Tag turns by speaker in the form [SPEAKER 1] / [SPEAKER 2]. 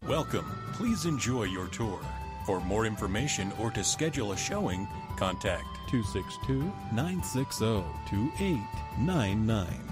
[SPEAKER 1] Welcome. Please enjoy your tour. For more information or to schedule a showing, contact
[SPEAKER 2] 262-960-2899.